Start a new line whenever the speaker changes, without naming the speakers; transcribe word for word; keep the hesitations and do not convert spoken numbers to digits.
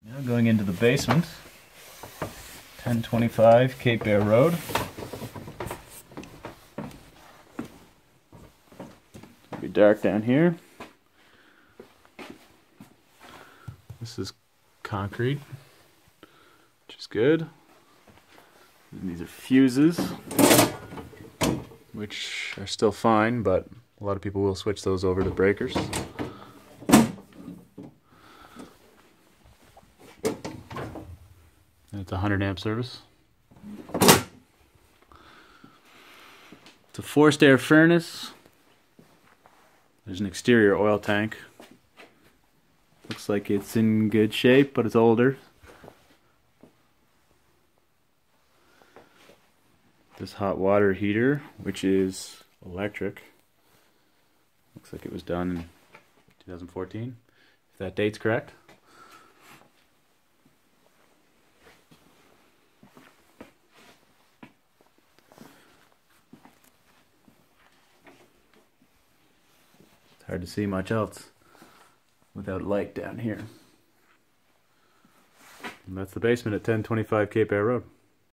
Now going into the basement, ten twenty-five Cape Bear Road. It'll be dark down here. This is concrete, which is good. And these are fuses, which are still fine, but a lot of people will switch those over to breakers. And it's a one hundred amp service. It's a forced air furnace. There's an exterior oil tank. Looks like it's in good shape, but it's older. This hot water heater, which is electric. Looks like it was done in two thousand fourteen, if that date's correct. It's hard to see much else without light down here. And that's the basement at ten twenty-five Cape Bear Road.